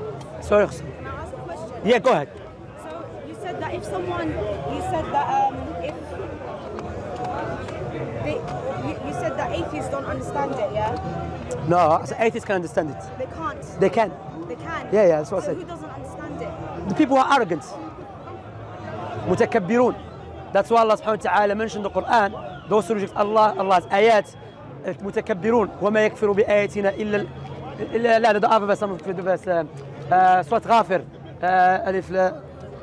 Sorry. Can I ask a question? Yeah, go ahead. So you said that if someone, you said that if they, you said that atheists don't understand it, yeah? No, atheists can understand it. They can't. They can. They can. Yeah, that's what I So said. who doesn't understand it? The people who are arrogant. متكبرون. That's why Allah subhanahu wa ta'ala mentioned the Quran. Those who reject Allah's ayat. متكبرون وما يكفر بآياتنا إلا لا ده بس صوت غافر ألف لا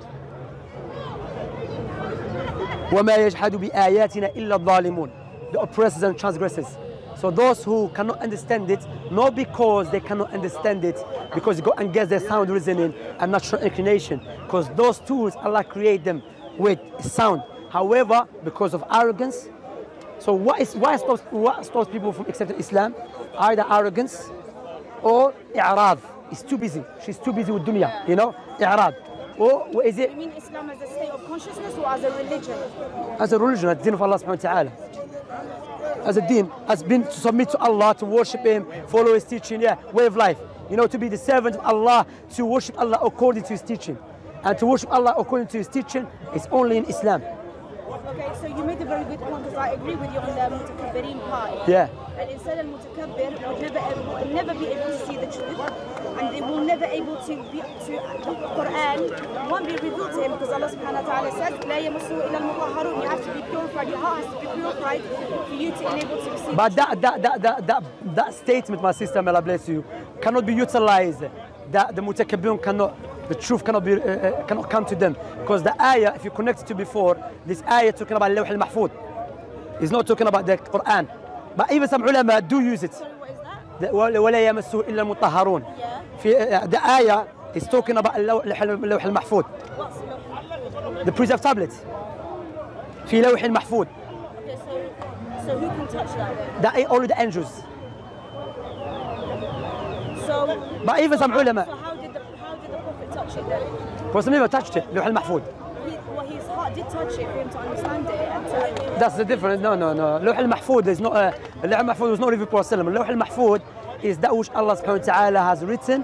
وما يجحد بآياتنا إلا الظالمون. The oppressors and transgressors. So those who cannot understand it, not because they cannot understand it, because they go against their sound reasoning and natural inclination, because those tools Allah create them with sound. However, because of arrogance. So what stops people from accepting Islam? Either arrogance or i'rad. It's too busy. She's too busy with dunya, you know? I'rad. Or what is it? You mean Islam as a state of consciousness or as a religion? As a religion, as the deen of Allah subhanahu wa ta'ala. As a deen, has been to submit to Allah, to worship Him, follow His teaching, yeah, way of life. You know, to be the servant of Allah, to worship Allah according to His teaching. And to worship Allah according to His teaching is only in Islam. Okay, so you made a very good point because I agree with you on the mutakabbirin part. Yeah. And instead of mutakabbir will never be able to see the truth, and they will never able to be the Quran won't be revealed to him because Allah subhanahu wa ta'ala says لا يمسه إلا المطهرون. You have to be purified, your heart has to be purified for you to enable to receive. But that statement, my sister, may Allah bless you, cannot be utilized. That the mutakabbirun cannot, the truth cannot come to them, because the ayah, if you connect it to before, this ayah talking about Lawh al-Mahfud. It's not talking about the Quran. But even some ulama do use it. Sorry, what is that? ولا يمسه إلا المطهرون. Yeah. The ayah is talking about Lawh al-Mahfud. What's Lawh? The preserved tablet. في لوح المحفوظ. Okay, so who can touch that then? That only the angels. So, But even some ulama. so how did the Prophet touch it then? Prophet never touched it. لوح المحفوظ. Well, his heart did touch it for him to understand it. And to, That's the difference. No. لوح المحفوظ is not. لوح المحفوظ was not revealed to Prophet. لوح المحفوظ is that which Allah subhanahu wa ta'ala has written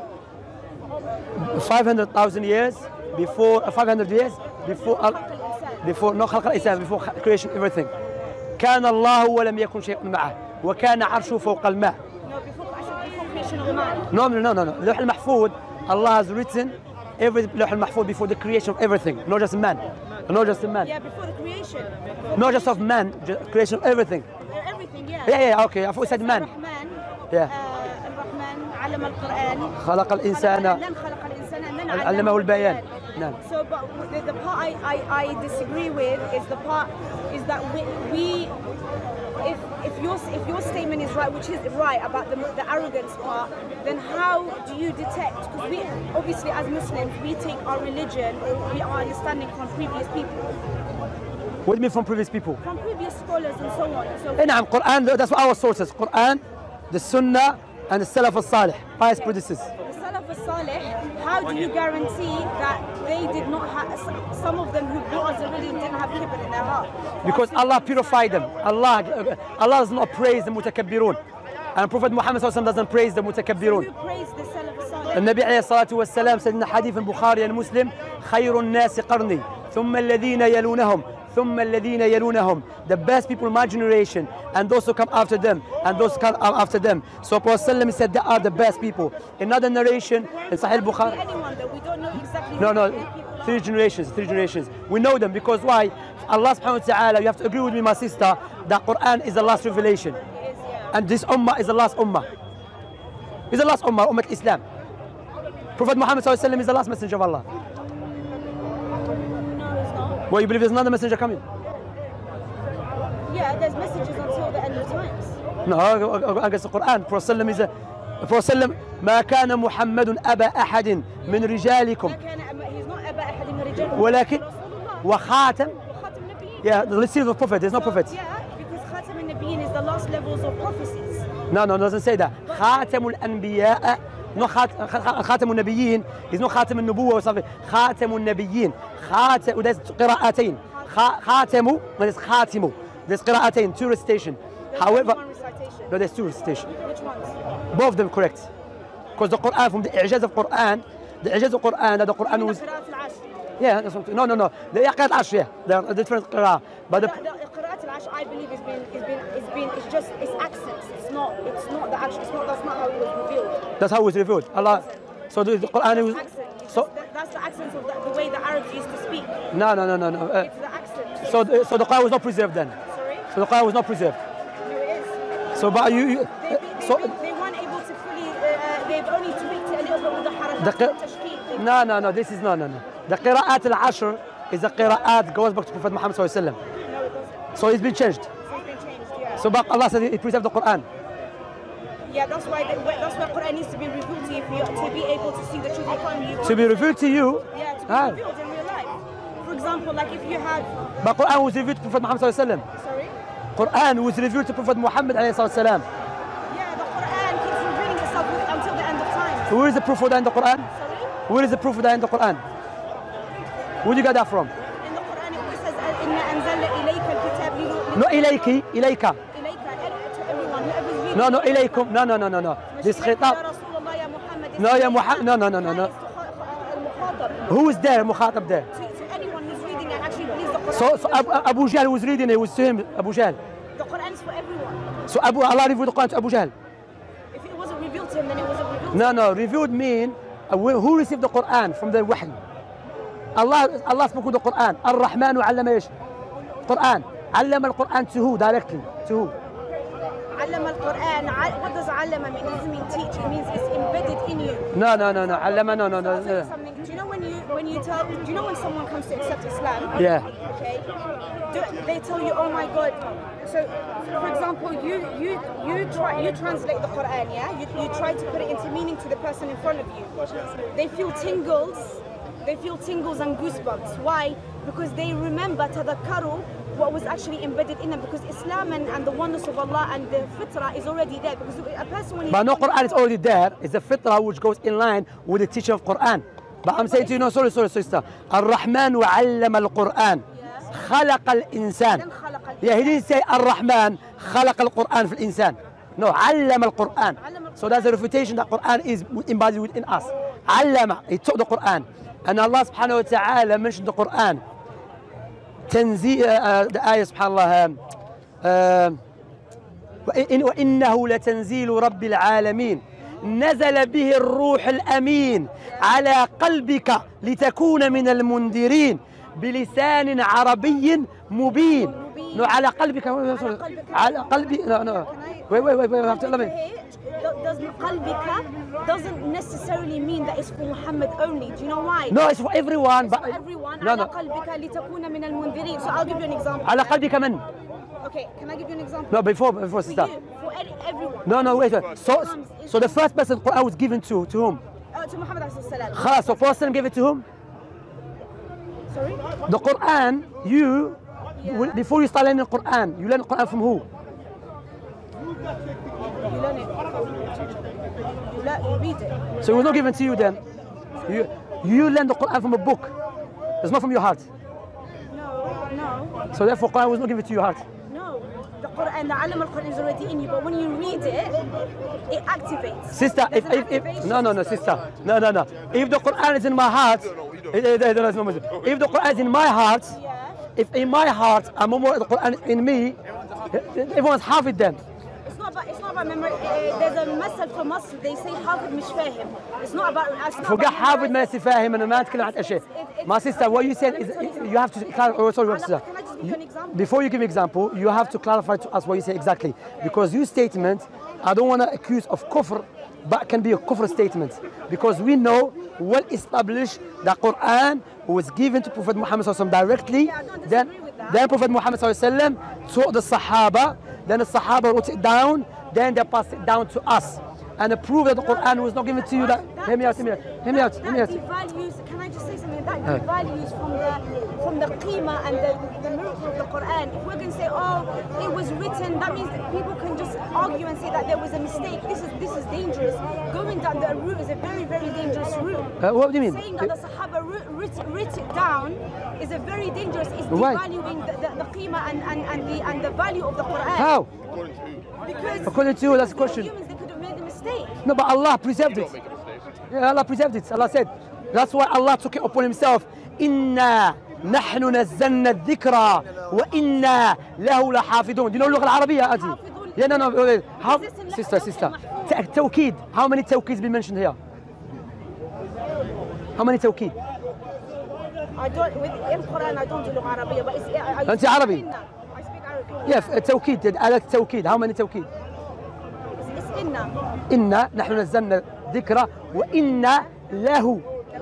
500,000 years before 500 years before no خلق الإنسان, before creation everything. كان الله ولم يكن شيء معه وكان عرشه فوق الماء. no, before creation of man. No. لوح المحفوظ, Allah has written every لوح المحفوظ before the creation of everything, not just man. Not just man. Yeah, before the creation. Not just of man, creation of everything. Everything, yeah. Yeah, okay. I thought you said man. Yeah. الرحمن علم القرآن. خلق الإنسان خلق الإنسان علمه البيان. نعم. So, but the part I disagree with is that we if your statement is right, which is right about the arrogance part, then how do you detect? Because we obviously as Muslims we take our religion or our understanding from previous people. What do you mean from previous people? From previous scholars and so on and so forth. نعم, Quran, that's our sources. Quran, the Sunnah, and the Salaf al-Salih, pious predecessors. The Salaf al-Salih, how do you guarantee that they did not have, some of them who brought us the religion didn't have kibr in their heart? Because Allah purified them. Allah does not praise the mutakabbirun. And Prophet Muhammad doesn't praise the mutakabbirun. Who praised the Salaf al-Salih? النبي عليه الصلاة والسلام said in the hadith in Bukhari and Muslim, خير الناس قرني ثم الذين يلونهم ثم الذين يلونهم. The best people in my generation, and those who come after them, and those who come after them. So Prophet said they are the best people. Another narration in Sahih Bukhari. Anyone that we don't know exactly. No. Three generations. We know them because why? Allah subhanahu wa ta'ala, you have to agree with me, my sister, that Quran is the last revelation. It is, yeah. And this ummah is the last ummah. Is the last ummah, Ummah Islam. Prophet Muhammad is the last messenger of Allah. No, it's not. Well, you believe there's another messenger coming? Yeah, there's messages until the end of times. No, against the Quran. Prophet is a Prophet ما كان محمد أبا أحد من رجالكم. He's not أبا أحد من رجالكم. ولكن وخاتم. وخاتم النبيين. Yeah, the seal of prophet. There's no prophet. Yeah, because خاتم النبيين is the last levels of prophecies. No, it doesn't say that. خاتم الأنبياء. No, خاتم النبيين is not خاتم النبوة or something. خاتم النبيين. خاتم. There's قراءتين. خاتم. There's خاتم. There's قراءتين, two recitation. However, One recitation. no, there's two recitation. Which ones? Both of them correct. Because the Quran, from the i'jaz of Quran, The Ijaz of Quran, that the Quran was... Yeah, that's what, no. The Qira'at al-Ashr, yeah. There are different Qira'ah. But the Qira'at al-Ashr, I believe, it's accents. It's not the actual, that's not how it was revealed. That's how it was revealed. Allah. So the Quran was... So that's the accents of the way the Arabs used to speak. No. It's the accent. So the Quran was not preserved then? Sorry? So the Quran was not preserved? No, it is. So but you they weren't able to fully, they've only tweaked it a little bit with the harakat. No, this is no. The Qira'at al-Ashr is the Qira'at goes back to Prophet Muhammad sallallahu alaihi wasallam. No, it doesn't. So it's been changed. So it's been changed, yeah. So but Allah said He preserved the Quran. Yeah, that's why Quran needs to be revealed to you to be able to see the truth from you. To be revealed to you? Yeah, to be revealed in real life. For example, like if you had... But Quran was revealed to Prophet Muhammad sallallahu alaihi wasallam. Sorry? Quran was revealed to Prophet Muhammad alayhi salam. Yeah, the Quran keeps revealing itself until the end of time. Where is the proof of that in the Quran? Sorry? Where is the proof of that in the Quran? Where do you get that from? In the Quran it says, إِنَّا أَنزَلْنَا إِلَيْكَ الْكِتَابَ No, ilayki, ilayka. To everyone, whoever's reading. No, ilaykum. No. This khitab. No, ya Muhammad. No. Who is there? Mukhatab there. To anyone who's reading and actually believes the Quran. So Abu Jahl was reading it, was to him, Abu Jahl. The Quran is for everyone. So Allah revealed the Quran to Abu Jahl. If it wasn't revealed to him, then it wasn't revealed to him. No, revealed mean who received the Quran from the Wahy? Allah spoke with the Quran. Ar-Rahman allama ish? Quran. Allama al-Quran to who? Directly. To who? Allama al-Quran. What does allama mean? It doesn't mean teach. It means it's embedded in you. No. Allama, no. So I'll tell you something. Do you know when someone comes to accept Islam? Yeah. Okay. They tell you, oh my God. So, for example, you translate the Quran, yeah? You try to put it into meaning to the person in front of you. They feel tingles and goosebumps. Why? Because they remember tadakkaru what was actually embedded in them. Because Islam and the oneness of Allah and the fitrah is already there. Because a person when but no Quran is already there. It's the fitrah which goes in line with the teaching of Quran. But I'm saying to you, no, sorry, sister. Ar-Rahman wa 'allama al-Quran. خلق الإنسان. Yeah, he didn't say Ar-Rahman خلق القرآن في الإنسان. No, علم القرآن. So that's a refutation that Quran is embodied within us. علم, he taught the Quran. And Allah subhanahu wa ta'ala mentioned the Quran. The ayah subhanallah. وإنه لتنزيل رب العالمين نزل به الروح الأمين على قلبك لتكون من المنذرين بلسان عربي مبين. No, على قلبك. على قلبي. No. Wait. Qalbika doesn't necessarily mean that it's for Muhammad only. Do you know why? No, it's for everyone. It's for everyone. على قلبك لتكون من المنذرين. So I'll give you an example. على قلبك من? Okay, can I give you an example? No, before sister. For everyone. No, wait. So the first person Quran was given to whom? To Muhammad alayhi salam. خلاص, so first time gave it to whom? Sorry? The Quran, before you start learning the Quran, you learn the Quran from who? You learn it. You read it. So it was not given to you then. You learn the Quran from a book. It's not from your heart. No. So therefore Quran was not given to your heart. No. The Quran, the alam al-Quran is already in you, but when you read it, it activates. Sister, if no, sister. No. If the Quran is in my heart, if the Quran is in my heart, if in my heart I'm more the Quran in me, everyone's half it then. It's not about memory. There's a message for Muslim. They say حافظ مش فاهم. It's not about. فوق حافظ ما يفهم أنا ما أتكلم عن أشياء. My sister, what you said is you have to clarify. Oh, sorry, sister. Can I just give you an example? Before you give an example, you have to clarify to us what you say exactly, because your statement, I don't want to accuse of kufr, but can be a kufr statement, because we know well established that Quran was given to Prophet Muhammad directly. Then Prophet Muhammad taught the Sahaba. Then the Sahaba wrote it down, then they passed it down to us. And the proof that the Quran was not given to you that... Hear me out. That devalues, can I just say something? That devalues from the qima and the miracle of the Quran. If we're going to say, oh, it was written, that means that people can just argue and say that there was a mistake. This is dangerous. Going down that route is a very, very dangerous route. What do you mean? Saying that the Sahaba wrote it down is a very dangerous, it's devaluing the qima and the value of the Quran. How? Because according to you, that's the question. Humans, they could have made a mistake. No, but Allah preserved it. Yeah, Allah preserved it. Allah said, That's why Allah took it upon himself. إنا نحن نزلنا الذكر وإنا له لحافظون. Do you know اللغة العربية أنت؟ Yeah, no. How, sister. توكيد. How many توكيد been mentioned here? How many توكيد? I don't, in Quran I don't do لغة عربية, but it's أنت عربي؟ I speak Arabic. Yeah, التوكيد. آلة التوكيد. How many توكيد? It's إنا. إنا نحن نزلنا الذكر وإنا له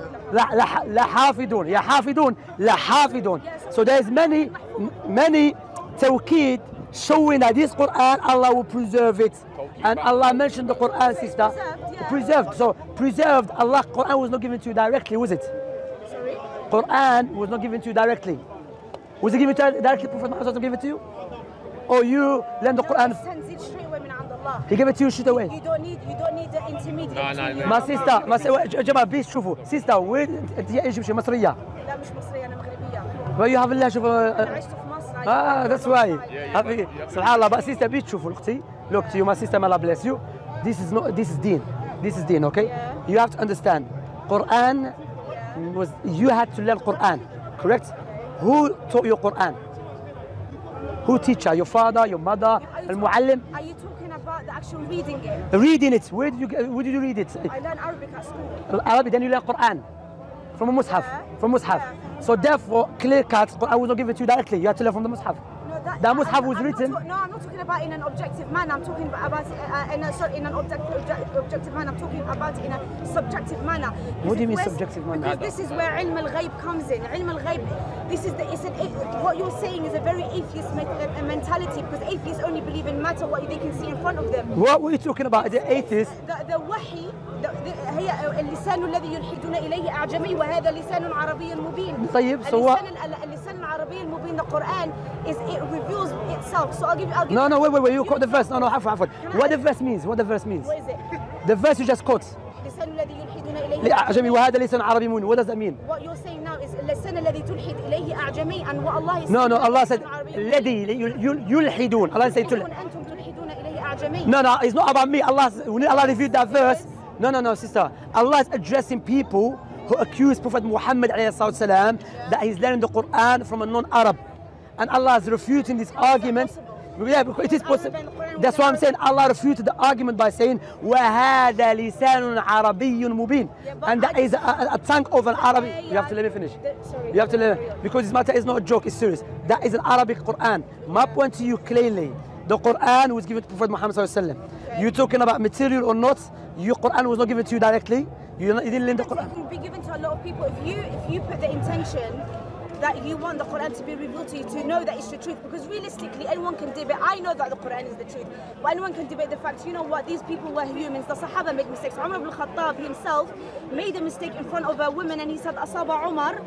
لحافظون. يا حافظون لحافظون. So there is many توكيد showing that this Quran Allah will preserve it. And Allah mentioned the Quran, sister. Preserved. So preserved. Allah Quran was not given to you directly, was it? Sorry? Quran was not given to you directly. Was it given to you directly? Prophet Muhammad gave it to you? Or you learned the Quran? He sends it straight away من عند Allah. He gave it to you straight away. You don't need the intermediate. My sister, جماعة please شوفوا. Sister, وين أنت إيجيبشية مصرية؟ لا مش مصرية أنا مغربية. Well, you have الله شوف. أنا عشت في مصر. That's why. سبحان الله. But sister, please شوفوا أختي. Look to you, my sister, may Allah bless you. This is deen. This is deen, okay? Yeah. You have to understand. Quran was, you had to learn Quran, correct? Who taught you Quran? Who teacher? Your father, your mother, al-muallim? Are you talking about the actual reading it? Reading it. Where did you read it? I learned Arabic at school. Arabic, then you learn Quran. From a mushaf. Yeah. From mushaf. Yeah. So therefore, clear cut, Quran was not given to you directly. You had to learn from the mushaf. No, That mushaf was written. No, I'm not talking about in an objective manner. I'm talking about in an objective manner. I'm talking about it in a subjective manner. What do you mean subjective manner? Because this is where ilm al-ghayb comes in. Ilm al-ghayb, what you're saying is a very atheist mentality, because atheists only believe in matter what they can see in front of them. What were you talking about? The atheists? The wahi, هي اللسان الذي يلحدون إليه أعجمي وهذا لسان عربي مبين. طيب, so what? اللسان العربي المبين, the Quran it reveals itself. So I'll give you. No, wait. You quote the verse. No, عفوا. What the verse means? What the verse means? What is it? The verse you just quote. اللسان الذي يلحدون إليه لأعجمي وهذا لسان عربي مبين. What does that mean? What you're saying now is اللسان الذي تلحد إليه أعجمي, and what Allah is No, saying. Allah said الذي يلحدون. Allah said أنتم تلحدون إليه أعجمي. No, it's not about me. Allah revealed that verse. No, sister. Allah is addressing people who accuse Prophet Muhammad ﷺ that he's learning the Quran from a non-Arab. And Allah is refuting this argument. Yeah, because it is possible. That's why I'm saying Allah refuted the argument by saying وَهَذَا لِسَانٌ عَرَبِيٌّ مُبِينٌ. And that is a tongue of an Arabic. You have to let me finish. You have to let me, because this matter is not a joke, it's serious. That is an Arabic Quran. My point to you clearly, the Quran was given to Prophet Muhammad ﷺ. You're talking about material or not, your Quran was not given to you directly. You didn't learn the Quran. It can be given to a lot of people. If you put the intention that you want the Quran to be revealed to you, to know that it's the truth, because realistically anyone can debate. I know that the Quran is the truth, but anyone can debate the fact, you know what, these people were humans. The Sahaba make mistakes. Umar ibn Khattab himself made a mistake in front of a woman, and he said Asaba Umar,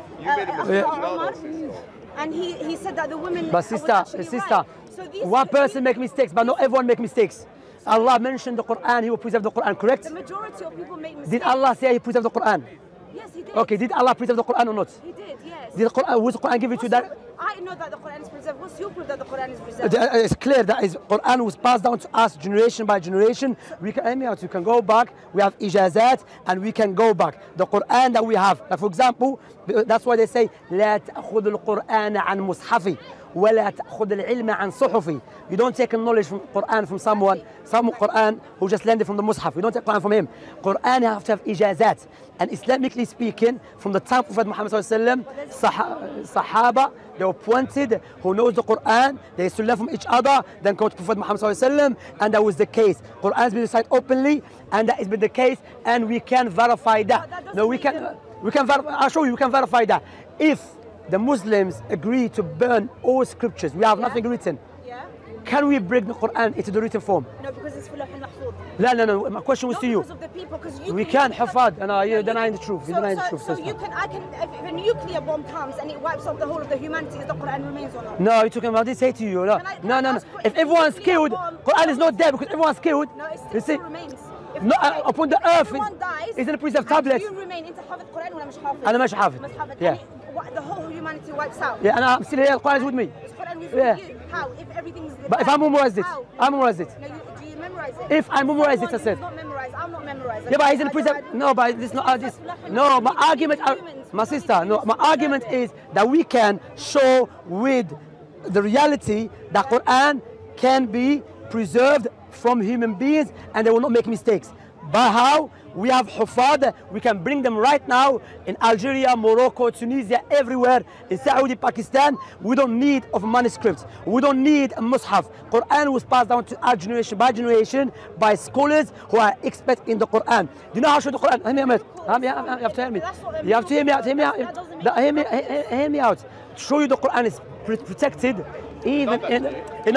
and he said that the women. But sister, right. So one person make mistakes, but not everyone make mistakes. Allah mentioned the Quran, He will preserve the Quran, correct? The majority of people make mistakes. Did Allah say He preserved the Quran? Yes, He did. Okay, did Allah preserve the Quran or not? He did, yes. Did the Quran, was the Quran given to you that? I know that the Quran is preserved. What's your proof that the Quran is preserved? It's clear that Quran was passed down to us generation by generation. We can go back. We have ijazat and we can go back. The Quran that we have, like for example, that's why they say لا تأخذ القرآن عن مصحفي ولا تأخذ العلم عن صحفي. You don't take knowledge from Quran from some Quran who just learned it from the Mus'haf. You don't take Quran from him. Quran you have to have ijazat. And Islamically speaking, from the time of Prophet Muhammad sallallahu alaihi wasallam, Sahaba, they were pointed who knows the Quran. They used to learn from each other, then go to Prophet Muhammad sallallahu alaihi wasallam, and that was the case. Quran has been recited openly, and that has been the case, and we can verify that. No, we can verify. I'll show you. We can verify that. If the Muslims agree to burn all scriptures, we have nothing written. Yeah. Can we bring the Quran into the written form? No, because it's full of mahfud. No. My question was to you. Because of the people, because you We can hafad, and you're denying the truth. You're denying the truth. So you can, if a nuclear bomb comes and it wipes off the whole of the humanity, is the Quran remains or not? No, you're talking about, I didn't say to you. No. No. If everyone's killed, Quran is not there because everyone's killed. No, it still remains. No, upon the earth, it's in a preserved tablet. You remain into حافظ Quran ولا مش حافظ? أنا مش حافظ. Yeah. The whole humanity wipes out. Yeah, and I'm still here. Quran is with me. The Quran is Yeah. with you. How? If everything's. But if I'm memorized it, How? I memorized it. No, do you memorize If I memorize it, I said. He's not memorized. I'm not memorized. Yeah, but he's in prison. No, but this not this. No, my argument, my sister. No, my argument is that we can show with the reality that Quran can be preserved from human beings and they will not make mistakes. But how? We have hufad, we can bring them right now in Algeria, Morocco, Tunisia, everywhere, in Saudi, Pakistan. We don't need of manuscripts. We don't need a mushaf. Quran was passed down to our generation by scholars who are expert in the Quran. Do you know how to show the Quran? You have to hear me. You have to hear me out. Hear me out. To show you the Quran is protected even in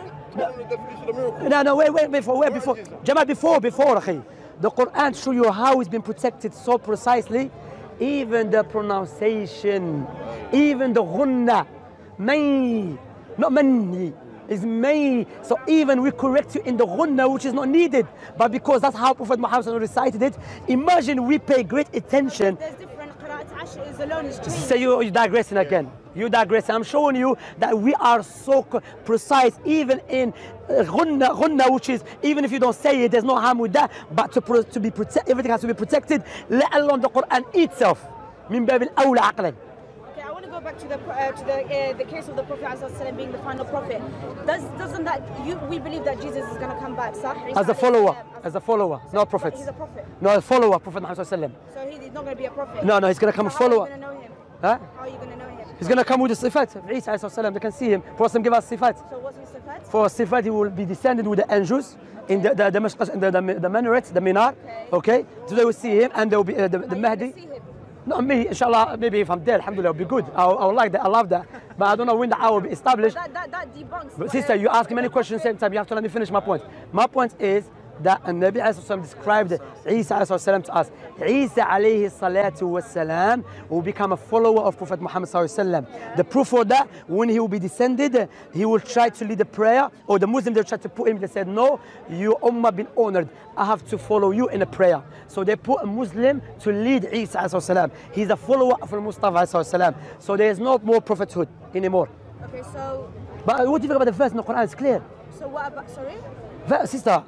no, wait, before. Jamal, before, akhi. The Quran show you how it's been protected so precisely, even the pronunciation, even the ghunna, may, not mani, is may. So even we correct you in the ghunna, which is not needed, but because that's how Prophet Muhammad recited it, imagine we pay great attention. There's different qira'at ashir is alone is changed. So you're digressing again. You digress. I'm showing you that we are so precise, even in ghunna, which is, even if you don't say it, there's no harm with that, but to be protected, everything has to be protected, let alone the Quran itself. من باب الأولى عقلا. Okay, I want to go back to the case of the Prophet ﷺ being the final prophet. Doesn't that we believe that Jesus is going to come back, sah? As a follower, not a prophet. He's a prophet. No, a follower, Prophet Muhammad ﷺ. So he's not going to be a prophet. No, he's going to come a follower. How are you going to know him? Huh? How are you going to know him? He's going to come with the sifat. Isa ﷺ, they can see him. Prophet give us sifat. So what's his sifat? For sifat, he will be descended with the angels in the minarets, the minar. Okay? So they will see him, and there will be the Mahdi. Not me, inshallah, maybe if I'm dead, alhamdulillah, it'll be good. I would like that, I love that. But I don't know when the hour will be established. That debunks. But sister, you ask many questions at the same time, you have to let me finish my point. My point is that Nabi described Isa to us. Isa alayhi salatu wassalam will become a follower of Prophet Muhammad sallallahu. The proof for that, when he will be descended, he will try to lead a prayer, or the Muslims, they tried to put him, they said, no, your ummah been honored. I have to follow you in a prayer. So they put a Muslim to lead Isa sallallahu. He's a follower of Mustafa sallallahu. So there is no more prophethood anymore. Okay, so... But what do you think about the verse in the Quran? It's clear. So what about, sorry? Sister,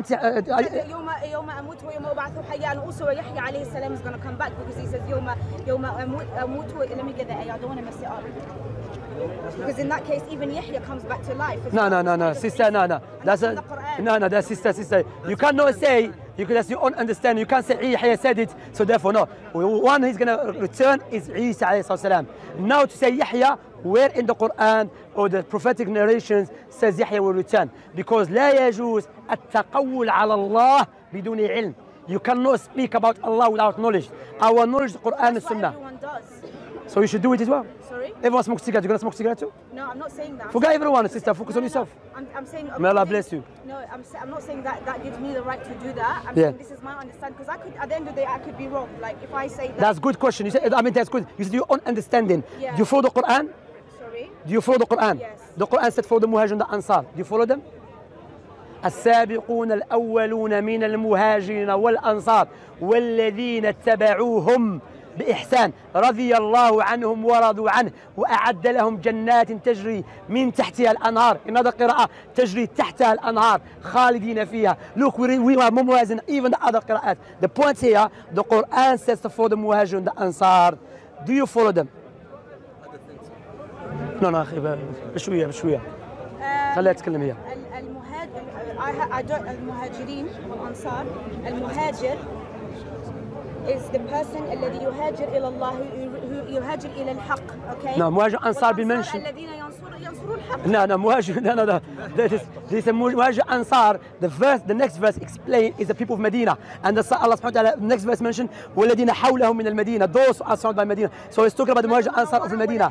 يوم أموت ويوم أبعث حيا, and also Yahya alayhi salam is going to come back because he says يوم أموت. Let me get that. I don't want to mess it up. Because in that case, even Yahya comes back to life. No, sister, no. That's sister. You cannot say, that's your own understanding. You can't say Yahya said it, so therefore no. One he's going to return is Isa alayhi salam. Now to say Yahya, where in the Quran or the prophetic narrations says Yahya will return? Because لا يجوز التقول على الله بدون علم. You cannot speak about Allah without knowledge. Our knowledge, the Quran and Sunnah. Everyone does. So you should do it as well. Sorry? Everyone smokes cigarettes. You're going to smoke cigarette too? No, I'm not saying that. Forget everyone, sister. Focus on yourself. I'm saying... May Allah bless you. No, I'm not saying that gives me the right to do that. I'm saying this is my understanding. Because I could, at the end of the day, I could be wrong. Like if I say that... That's a good question. You said, that's good. You said your own understanding. Yeah. Do you follow the Quran? Sorry? Do you follow the Quran? Yes. The Quran said for the Muhajir and the Ansar. Do you follow them? السابقون الأولون من المهاجرين والأنصار والذين اتبعوهم بإحسان رضي الله عنهم ورضوا عنه وأعد لهم جنات تجري من تحتها الأنهار. In other قراءة تجري تحتها الأنهار خالدين فيها. Look, we are memorizing even the other قراءات. The point here, the Quran says for the Muhajir and the Ansar. Do you follow them? No, أخي بشوية خليها تتكلم هي. المهاجرين والأنصار. المهاجر is the person الذي يهاجر إلى الله, يهاجر إلى الحق. Okay. No, مهاجر أنصار بمنشن. الذين ينصرون الحق. No, مهاجر. No. This is مهاجر أنصار. The next verse explain is the people of Medina, and Allah subhanahu wa ta'ala next verse mentioned والذين حولهم من المدينة. Those are surrounded by Medina. So it's talking about the مهاجر أنصار of Medina.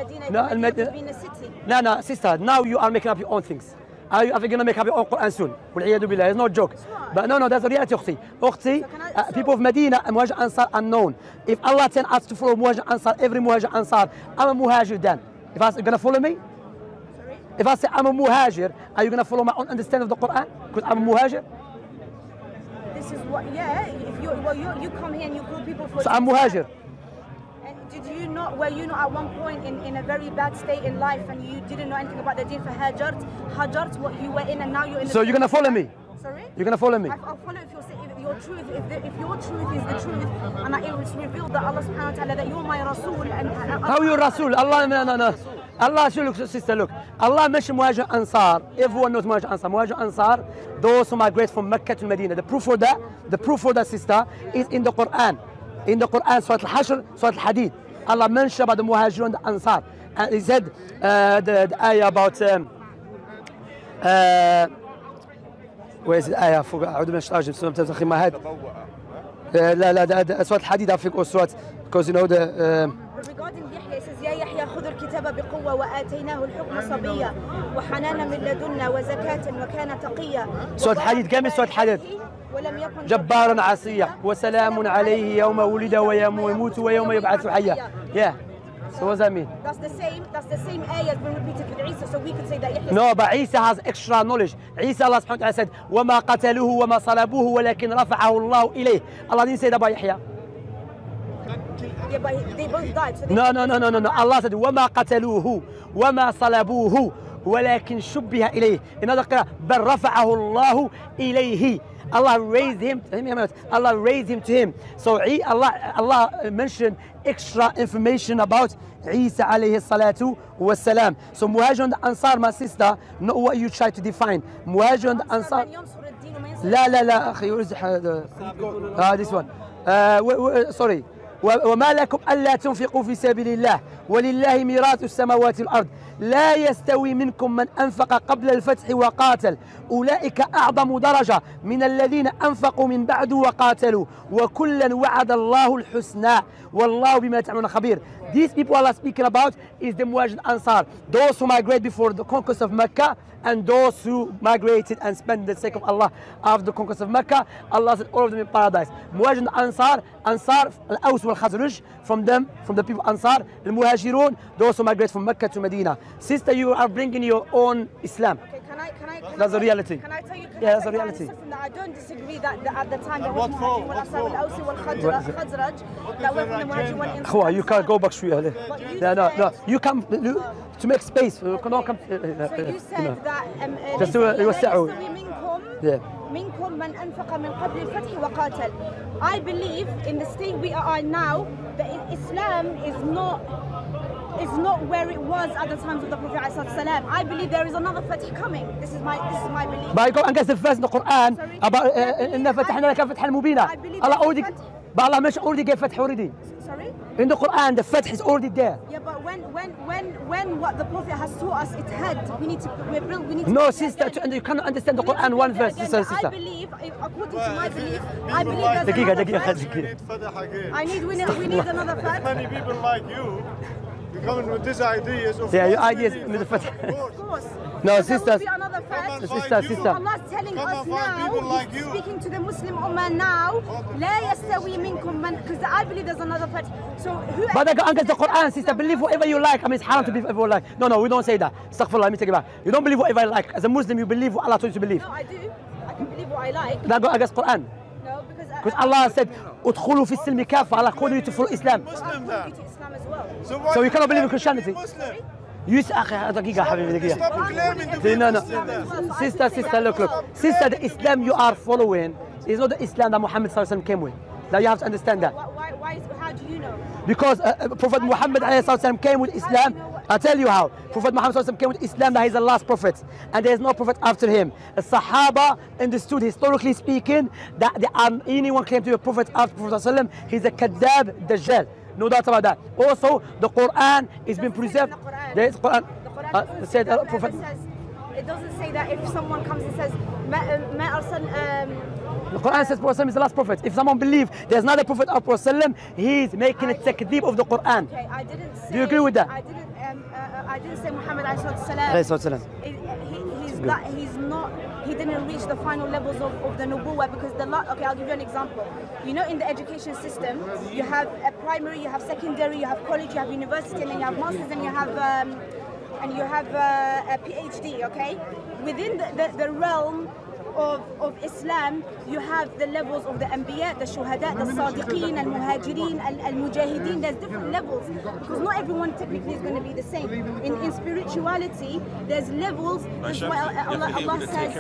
No, sister. Now you are making up your own things. Are you going to make up your own Quran soon? والعياذ بالله. It's no joke. But no, that's the reality, أختي. People of Medina and Muhajir Ansar are known. If Allah tells us to follow Muhajir Ansar, every Muhajir Ansar, I'm a Muhajir then. If I say, you're going to follow me? Sorry? If I say I'm a Muhajir, are you going to follow my own understanding of the Quran? Because I'm a Muhajir? This is what, yeah. If you come here and you call people for... So I'm Muhajir. Were you not at one point in a very bad state in life and you didn't know anything about the deen for hajart what you were in, and now you're in... So you're going to follow me? Sorry? You're gonna follow me? I'll follow if your truth, if your truth is the truth, and it was revealed that Allah subhanahu wa ta'ala, that you're my Rasul. And How are you Rasul? Allah, no. Allah, look, sister, look. Allah mentioned Muhajir Ansar. Everyone knows Muhajir Ansar. Muhajir Ansar, those who migrate from Mecca to Medina. The proof for that, sister, is in the Quran. In the Quran, Surah Al-Hashr, Surah Al-Hadid. Allah mentioned about the Muhajir and the Ansar. And he said the ayah about where is the ayah? I forgot. أعوذ بالله من الشيطان الرجيم. Sometimes in my head. لا Surah Al-Hadid, I think, or Surah, because you know the. Regarding Yahya, it says يا يحيى خذ الكتاب بقوة وآتيناه الحكم صبيا وحنانا من لدنا وزكاة وكان تقيا. Surah Al-Hadid, كم Surah Al-Hadid? ولم يكن جبارا عصيا وسلام عليه يوم ولد ويوم يموت ويوم يبعث حيا. Yeah. So what does that mean? That's the same ayah has been repeated with Isa, so we could say that Yahya. No, but Isa has extra knowledge. Isa, Allah subhanahu wa ta'ala said, وَمَا قَتَلُوهُ وَمَا صَلَبُوهُ وَلَكِنْ رَفَعَهُ اللَّهُ إِلَيْهِ. Allah didn't say that about Yahya. Yeah, but they both died. So No. Allah said, وَمَا قَتَلُوهُ وَمَا صَلَبُوهُ وَلَكِنْ شُبِّهَ إِلَيْهِ. In other qira'ah, بَلْ رَفَعَهُ اللَّهُ إِلَيْهِ. Allah raised him. Allah raised him to him. So Allah mentioned extra information about Isa alayhi salatu was salam. So Muhajir and Ansar, my sister, know what you try to define. Muhajir and Ansar. لا أخي يرزح هذا. This one. Sorry. وما لكم ألا تنفقوا في سبيل الله ولله ميراث السماوات والأرض لا يستوي منكم من أنفق قبل الفتح وقاتل أولئك أعظم درجة من الذين أنفقوا من بعد وقاتلوا وكلا وعد الله الحسنى والله بما تعملون خبير. These people Allah speaking about is the Muhajir Ansar, those who migrated before the conquest of Mecca and those who migrated and spent the sake of Allah after the conquest of Mecca. Allah said all of them in paradise. Muhajir Ansar, Al-Aws wal-Khazraj, from the people Ansar, the Muhajirun, those who migrate from Mecca to Medina. Sister, you are bringing your own Islam. Okay, can That's the reality. Can I tell you? Yeah, that's the reality. I don't disagree that at the time there was Muhajirun wal-Aws wal-Khazraj that were from the Muhajirun. You can't go back straight. No. You come to make space. You cannot come. So you said that just do it. Yeah. منكم من أنفق من قبل الفتح وقاتل. I believe in the state we are now that Islam is not where it was at the times of the Prophet ﷺ. I believe there is another fatih coming. This is my belief. But I go and guess the verse in the Quran about إن فتحنا لك فتحا مبينا. Allah already gave fatih already. Sorry? In the Quran, the fatih is already there. Yeah, but when what the Prophet has taught us, it had. We need to. No, sister, you cannot understand the Quran one verse, sister. I believe, according to my belief, I believe there's another fatih. We need another fatih. Many people like you coming with these ideas of your ideas with the fatih. Of course. No, so sister. Sister. Allah's telling us now, He's speaking to the Muslim Ummah now, لا يستوي منكم من, because I believe there's another fatih. So whoever. But I go against the Quran, sister. Believe whatever you like. I mean, it's haram to believe whatever you like. No, we don't say that. Astaghfirullah, let me take it back. You don't believe whatever you like. As a Muslim, you believe what Allah told you to believe. No, I do. I can believe what I like. That go against Quran. No, because Allah said, "Udkhulu fi silmi kafa." Allah called you to follow Islam. Muslim to Islam as well. So you cannot believe in Christianity. دقيقة حبيبي دقيقة. No. Sister, look. Sister, the Islam you are following is not the Islam that Muhammad ﷺ came with. Now you have to understand that. How do you know? Because Prophet Muhammad ﷺ came with Islam. I'll tell you how. Prophet Muhammad ﷺ came with Islam, that he's the last prophet. And there is no prophet after him. The Sahaba understood, historically speaking, that anyone claim to be a prophet after Prophet ﷺ, he's a kadab, dajjal. No doubt about that. Also, the Quran is being preserved. There is Quran. Said Prophet. It doesn't say that if someone comes and says, the Quran says Prophet is the last prophet. If someone believes there's not a prophet of Prophet, he's making a takdeeb of the Quran. Okay, I didn't say. Do you agree with that? I didn't say Muhammad ﷺ. He didn't reach the final levels of the nubuwwah because okay, I'll give you an example. You know, in the education system, you have a primary, you have secondary, you have college, you have university, and then you have masters, and you have a PhD. Okay, within the realm of Islam, you have the levels of the Anbiya, the Shuhada, the Sadiqeen, al-Muhajirin, al-Mujahideen. There's different levels because not everyone technically is going to be the same. In spirituality, there's levels. That's why Allah says,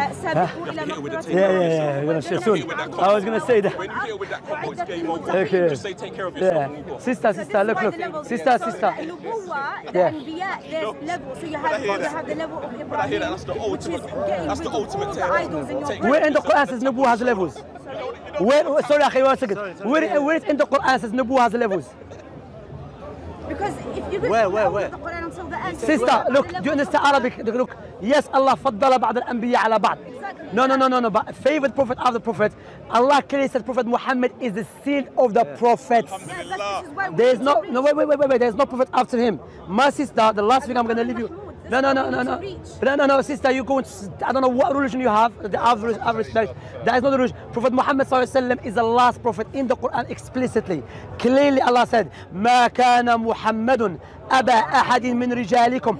I was going to say that. When you hit with that combo, it's game over. Okay. Just say take care of yourself. Yeah. Sister, look. Sister. The Anbiya, there's levels. So you have the level of Ibrahim. But I hear that. That's the ultimate. That's the ultimate the idols in your Where in the Quran says Nubuwah has levels? Sorry, akhi, 1 second. Where in the Quran says Nubuwah has levels? Because if you read Where? the Quran until the end, Sister, look, do you understand Arabic? Look, yes, Allah faddala ba'd al-anbiya ala ba'd. No, but favorite prophet of the prophet, Allah clearly said Prophet Muhammad is the seal of the prophets. There is no, wait, there is no prophet after him. My sister, the last thing I'm going to leave you. No, sister, you go, I don't know what religion you have, the average respect. That is not the religion. Prophet Muhammad is the last prophet in the Quran explicitly. Clearly Allah said, ما كان محمد أبا أحد من رجالكم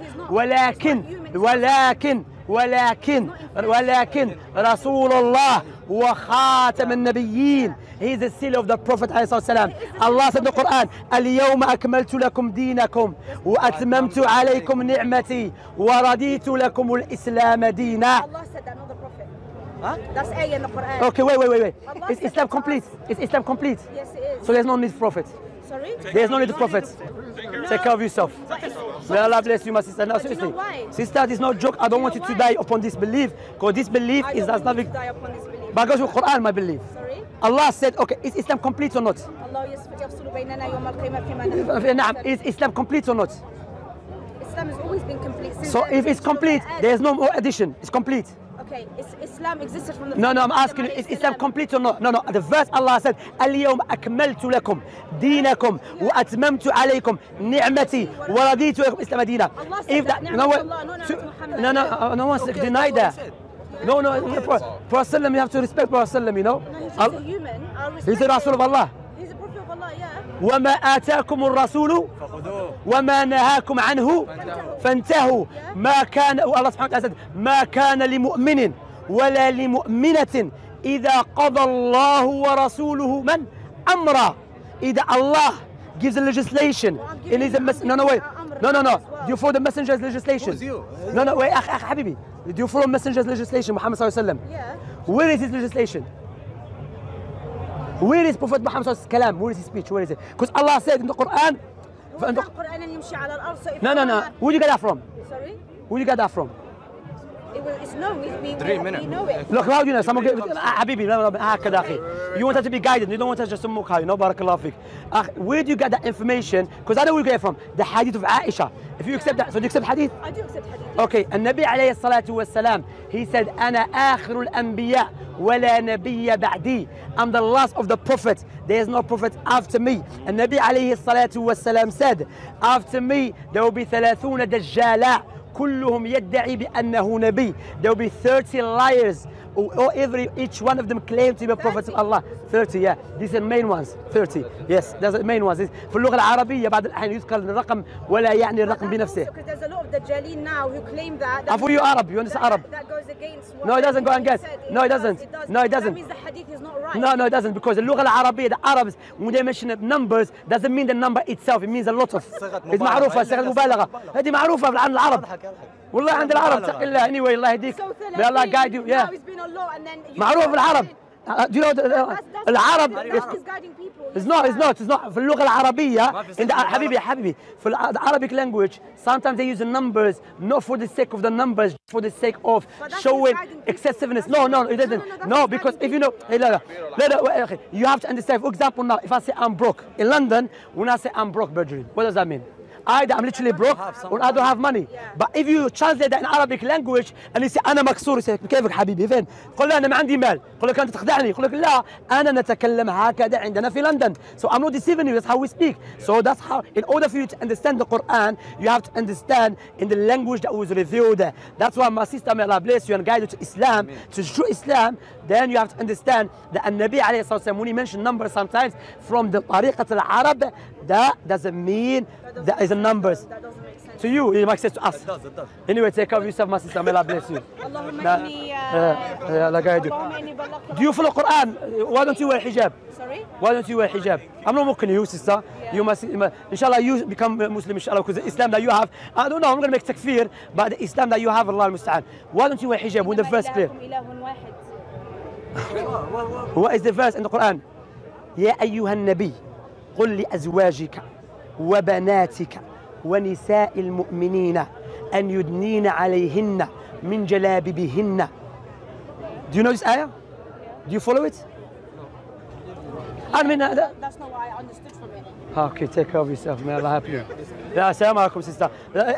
ولكن رسول الله وخاتم النبيين. He is the seal of the Prophet ﷺ. Allah said in the Quran, اليوم أكملت لكم دينكم وأتممت عليكم نعمتي ورضيت لكم الإسلام دينا. Allah said that, not the Prophet. Huh? That's ayah in the Quran. Okay, wait. Is Islam complete? Is Islam complete? Yes, it is. So there's no need of prophet. Sorry? There's no need of prophet. Take care of yourself. May Allah bless you, my sister. No, seriously. Sister, this is no joke. I don't want you to die upon this belief. Because this belief is that's nothing. But goes with Quran, my belief. Sorry? Allah said, okay, is Islam complete or not? Is Islam complete or not? Islam has always been complete. So if it's complete, there's no more addition. It's complete. Okay, Islam existed from the. No, I'm asking you, is Islam complete or not? No. The verse Allah said, اليوم أكملت لكم دينكم وأتممت عليكم نعمتي ورضيت لكم الإسلام دينا. If that, no one deny that. No, Prophet you have to respect Prophet, you know. No, he's just a human. He's the Rasul of Allah. He's the Prophet of Allah, yeah. وما آتاكم الرسول وما نهاكم عنه فانتهوا. ما كان الله سبحانه وتعالى ما كان لمؤمن ولا لمؤمنة إذا قضى الله ورسوله من أمرا. إذا Allah gives the legislation in his no. Do you follow the messenger's legislation? No, wait, حبيبي. Do you follow messenger's legislation, Muhammad sallallahu alaihi wasallam? Yeah. Where is his legislation? Where is Prophet Muhammad sallallahu alaihi wasallam? Where is his speech? Where is it? Because Allah said in the Quran. No. Where do you get that from? Sorry? Where do you get that from? It's known. We know it. Look, how do you know? Someone Habibi, هكذا أخي. You want us to be guided. You don't want us just to mock her. You know, barakallah fik. Where do you get that information? Because I know where you get it from. The hadith of Aisha. If you accept that, so do you accept hadith? I do accept hadith. Okay, and Nabi alayhi salatu wassalam, he said, أنا آخر الأنبياء ولا نبي بعدي. I'm the last of the prophets. There is no prophet after me. And Nabi alayhi salatu wassalam said, after me there will be 30 دجالا. كلهم يدعي بأنه نبي. There will be 30 liars. Or each one of them claim to be a prophet of Allah. 30, yeah. These are the main ones. 30. Yes, those are the main ones. في اللغة العربية بعض الأحيان يذكر الرقم ولا يعني الرقم بنفسه. Because there's a lot of Dajjalin now who claim that. I thought you Arab. You understand Arab? That goes against what. No, it doesn't go against. No, it doesn't. No, it doesn't. That means the hadith is not right. No, it doesn't. Because the اللغة العربية, the Arabs, when they mention numbers, doesn't mean the number itself. It means a lot of. It's معروفة. صيغة مبالغة. هذه معروفة عند العرب. والله عند العرب اتق الله. Anyway, الله يهديك. May Allah guide you. Yeah. معروف العرب. Do you know العرب it's not في اللغة العربية in the حبيبي في the Arabic language sometimes they use the numbers not for the sake of the numbers for the sake of showing excessiveness. No, it doesn't. No, because if you know you have to understand. For example, now if I say I'm broke in London, when I say I'm broke, Bergerin, what does that mean? Either I'm literally broke or I don't have money. But if you translate that in Arabic language and you say أنا مكسور, يقول كيفك حبيبي فين؟ قل له أنا ما عندي مال. قل لك أنت تخدعني. يقول لك لا أنا نتكلم هكذا عندنا في London. So I'm not deceiving you. That's how we speak. So that's how. In order for you to understand the Quran, you have to understand in the language that was revealed. That's why my sister, may Allah bless you and guide you to Islam, to true Islam. Then you have to understand that Nabi alayhi salatu when he mentioned numbers sometimes from the طريقة العرب, that doesn't mean That is a numbers. That doesn't make sense. To you, it makes sense to us. It does. Anyway, take care of yourself, my sister. May Allah bless you. Allahumma inni, Like I do. Allahumma inni balagh. Do you follow Quran? Why don't you wear hijab? Sorry? Why don't you wear hijab? I'm not mocking you, sister. You must, inshallah, you become Muslim, inshallah, because the Islam that you have, I don't know, I'm going to make takfir, but the Islam that you have, Allah al-Musta'an. Why don't you wear hijab when the verse clear? What is the verse in the Quran? يا أيها النبي قل لأزواجك وبناتك ونساء المؤمنين أن يدنين عليهن من جلابيبهن. Do you know this ayah? Do you follow it? I mean, that's not what I understood from it. Okay, take care of yourself. May Allah help you. Yeah, assalamu alaikum, sister.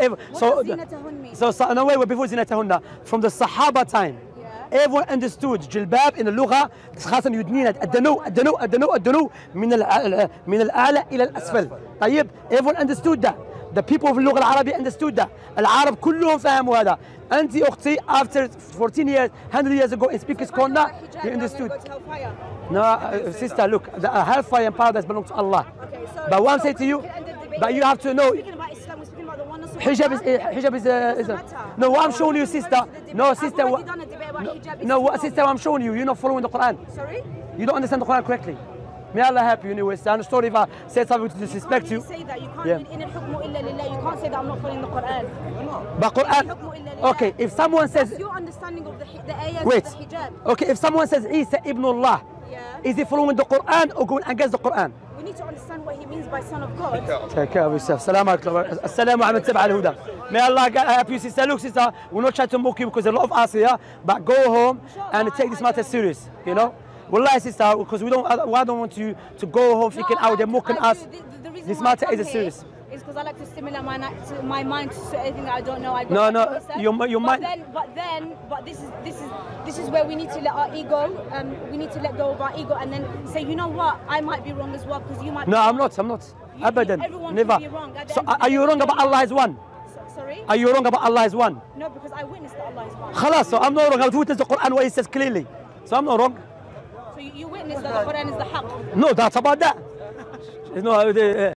So, no, wait, before zinatahunna, from the Sahaba time, everyone understood جلباب in the لغة خاصة يدنين الدنو من الأعلى إلى الأسفل. طيب, everyone understood that. The people of اللغة العربية understood that. العرب كلهم فهموا هذا. أنت أختي after 14 years, 100 years ago in Speakers Corner, you understood. No, sister, look, the hellfire and paradise belong to Allah. Okay, so, but what I'm saying to you, but you have to know. Speaking about Islam, we're speaking about the oneness of Hijab is no, what I'm showing you, sister. No, sister. I've already done a debate about hijab. No, what, sister, what I'm showing you, you're not following the Quran. Sorry? You don't understand the Quran correctly. May Allah help you anyway. I'm sorry if I said something to disrespect you. You can't really say that. You can't in al-hukmu illa lillah. You can't say that I'm not following the Quran. But Quran, okay, if someone says... That's your understanding of the ayahs wait, of the hijab. Okay, if someone says Isa ibn Allah, is he following the Quran or going against the Quran? We need to understand what he means by son of God. Take care of yourself. Assalamu alaikum. Assalamu alaikum al-huda. May Allah help you, sister. Look, sister, we're not trying to mock you because there's a lot of us here, but go home and take this matter serious, you know? Wallahi, sister, because I don't want you to go home thinking, oh, they're mocking us. This matter is serious. It's because I like to stimulate my mind to anything that I don't know. No, your mind. But this is where we need to let our ego. We need to let go of our ego and then say, you know what, I might be wrong as well because you might. No, I'm not. Abadan. Everyone Never. can be wrong. So are you wrong about Allah is one? Sorry? Are you wrong about Allah is one? No, because I witnessed that Allah is one. Khalas, so I'm not wrong. I've witnessed the Quran where it says clearly. So I'm not wrong. So you witnessed that the Quran is the haqq. No, that's about that.